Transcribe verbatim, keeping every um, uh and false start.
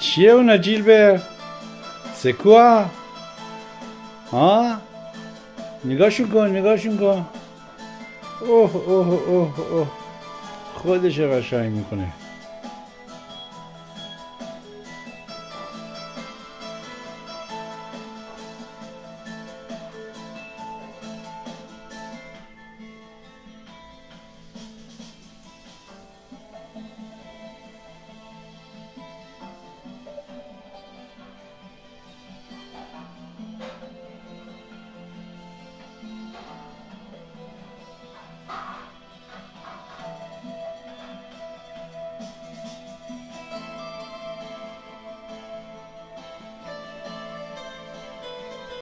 چیه اون جیلبر؟ سکوه؟ ها؟ نگاهشون کن نگاهشون کن. اوه اوه اوه اوه خودش قشنگ میکنه.